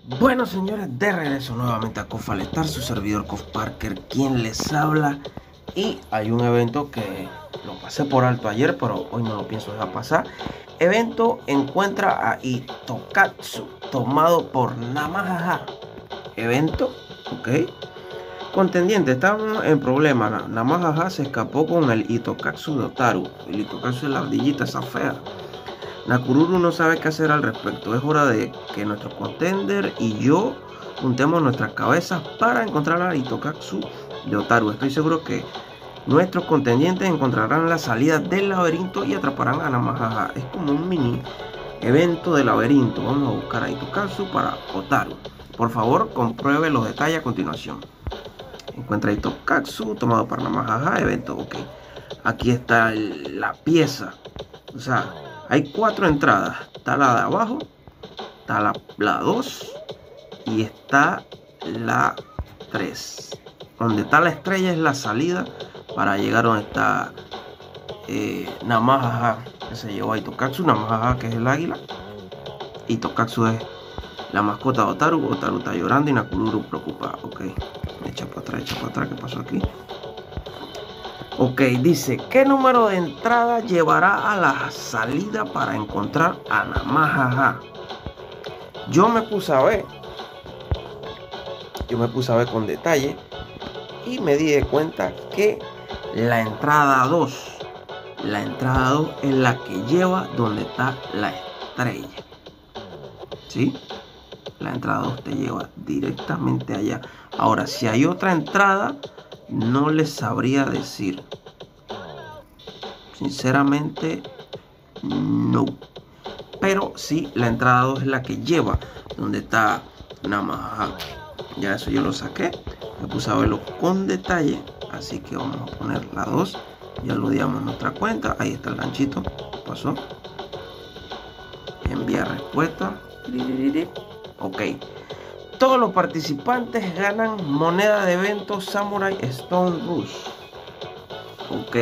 Bueno, señores, de regreso nuevamente a Cofalestar, su servidor Cof Parker, quien les habla. Y hay un evento que lo pasé por alto ayer, pero hoy no lo pienso dejar pasar. Evento encuentra a Hitokatsu, tomado por Namahaha. Evento, ok. Contendiente, estamos en problema. Namahaha se escapó con el Hitokatsu de Otaru. El Hitokatsu es la ardillita esa fea. Nakururu no sabe qué hacer al respecto. Es hora de que nuestro contender y yo juntemos nuestras cabezas para encontrar a Hitokatsu de Otaru. Estoy seguro que nuestros contendientes encontrarán la salida del laberinto y atraparán a Namahaha. Es como un mini evento de laberinto. Vamos a buscar a Hitokatsu para Otaru. Por favor, compruebe los detalles a continuación. Encuentra a Hitokatsu tomado para Namahaha. Evento, ok. Aquí está la pieza. O sea, hay 4 entradas. Está la de abajo, está la 2 y está la 3. Donde está la estrella es la salida para llegar donde está Namahaha, que se llevó a Hitokatsu. Namahaha, que es el águila. Hitokatsu es la mascota de Otaru. Otaru está llorando y Nakururu preocupada. Ok, echa para atrás. ¿Qué pasó aquí? Ok, dice, ¿qué número de entrada llevará a la salida para encontrar a Namahaha? Yo me puse a ver con detalle y me di de cuenta que la entrada 2 es la que lleva donde está la estrella. ¿Sí? La entrada 2 te lleva directamente allá. Ahora, si hay otra entrada, no les sabría decir. Sinceramente, no. Pero sí, la entrada 2 es la que lleva donde está Namahaha. Ya eso yo lo saqué. Me puse a verlo con detalle. Así que vamos a poner la 2. Ya lo digamos en nuestra cuenta. Ahí está el ganchito. Pasó. Enviar respuesta. Ok. Todos los participantes ganan moneda de evento Samurai Stone Rush. Ok.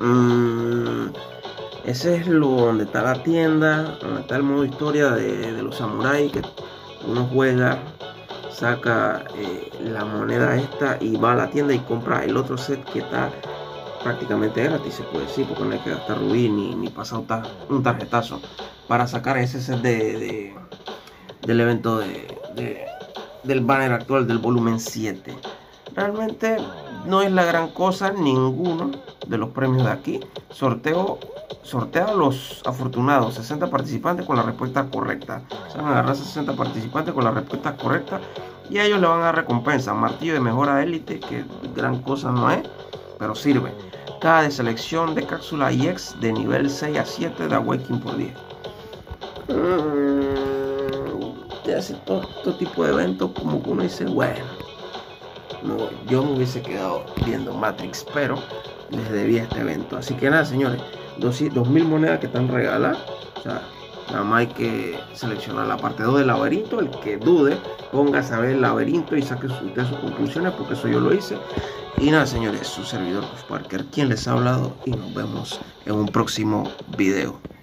Ese es donde está la tienda, donde está el modo historia de los samuráis, que uno juega, saca la moneda esta y va a la tienda y compra el otro set que está prácticamente gratis, se puede decir, porque no hay que gastar rubí ni pasar un tarjetazo para sacar ese set del evento del banner actual del volumen 7. Realmente no es la gran cosa ninguno de los premios de aquí. Sortea a los afortunados, 60 participantes con la respuesta correcta. Se van a agarrar 60 participantes con la respuesta correcta y a ellos le van a dar recompensa. Martillo de mejora élite, que gran cosa no es, pero sirve. Cada de selección de cápsula EX de nivel 6 a 7 de Awakening por 10. Te hace todo tipo de eventos como que uno dice, bueno, no, yo me hubiese quedado viendo Matrix, pero les debía este evento. Así que nada, señores, 2000 monedas que están regaladas. O sea, nada más hay que seleccionar la parte 2 del laberinto. El que dude, póngase a ver el laberinto y saque usted sus conclusiones, porque eso yo lo hice. Y nada, señores, su servidor Cof Parker, quien les ha hablado, y nos vemos en un próximo video.